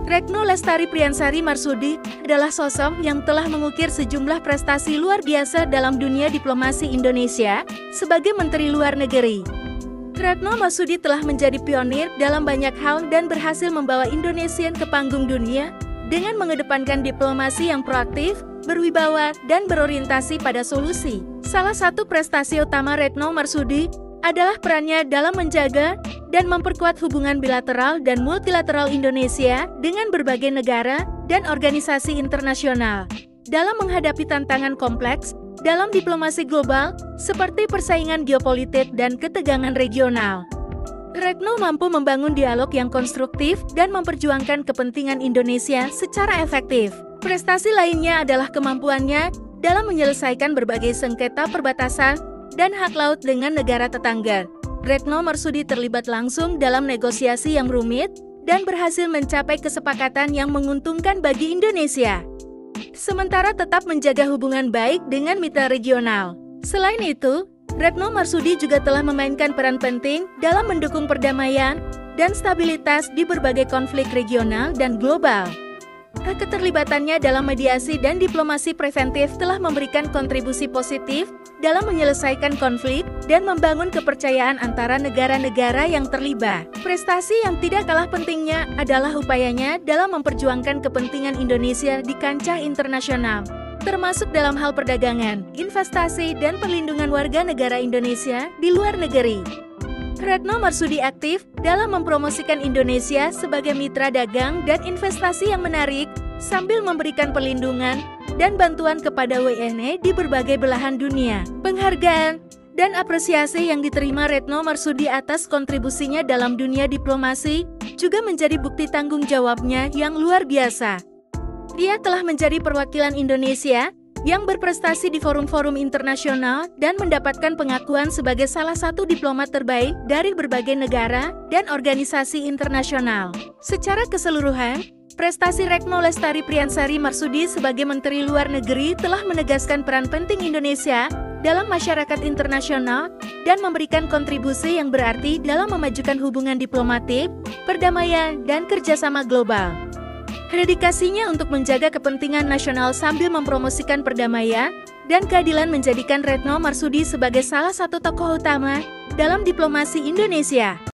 Retno Lestari Priyansari Marsudi adalah sosok yang telah mengukir sejumlah prestasi luar biasa dalam dunia diplomasi Indonesia sebagai Menteri Luar Negeri. Retno Marsudi telah menjadi pionir dalam banyak hal dan berhasil membawa Indonesia ke panggung dunia dengan mengedepankan diplomasi yang proaktif, berwibawa, dan berorientasi pada solusi. Salah satu prestasi utama Retno Marsudi adalah perannya dalam menjaga dan memperkuat hubungan bilateral dan multilateral Indonesia dengan berbagai negara dan organisasi internasional dalam menghadapi tantangan kompleks dalam diplomasi global seperti persaingan geopolitik dan ketegangan regional. Retno mampu membangun dialog yang konstruktif dan memperjuangkan kepentingan Indonesia secara efektif. Prestasi lainnya adalah kemampuannya dalam menyelesaikan berbagai sengketa perbatasan dan hak laut dengan negara tetangga. Retno Marsudi terlibat langsung dalam negosiasi yang rumit dan berhasil mencapai kesepakatan yang menguntungkan bagi Indonesia. Sementara tetap menjaga hubungan baik dengan mitra regional. Selain itu, Retno Marsudi juga telah memainkan peran penting dalam mendukung perdamaian dan stabilitas di berbagai konflik regional dan global. Keterlibatannya dalam mediasi dan diplomasi preventif telah memberikan kontribusi positif dalam menyelesaikan konflik dan membangun kepercayaan antara negara-negara yang terlibat. Prestasi yang tidak kalah pentingnya adalah upayanya dalam memperjuangkan kepentingan Indonesia di kancah internasional, termasuk dalam hal perdagangan, investasi, dan perlindungan warga negara Indonesia di luar negeri. Retno Marsudi aktif dalam mempromosikan Indonesia sebagai mitra dagang dan investasi yang menarik, sambil memberikan perlindungan dan bantuan kepada WNE di berbagai belahan dunia. Penghargaan dan apresiasi yang diterima Retno Marsudi atas kontribusinya dalam dunia diplomasi juga menjadi bukti tanggung jawabnya yang luar biasa. Ia telah menjadi perwakilan Indonesia yang berprestasi di forum-forum internasional dan mendapatkan pengakuan sebagai salah satu diplomat terbaik dari berbagai negara dan organisasi internasional. Secara keseluruhan, prestasi Retno Lestari Priyansari Marsudi sebagai Menteri Luar Negeri telah menegaskan peran penting Indonesia dalam masyarakat internasional dan memberikan kontribusi yang berarti dalam memajukan hubungan diplomatik, perdamaian, dan kerjasama global. Dedikasinya untuk menjaga kepentingan nasional sambil mempromosikan perdamaian dan keadilan menjadikan Retno Marsudi sebagai salah satu tokoh utama dalam diplomasi Indonesia.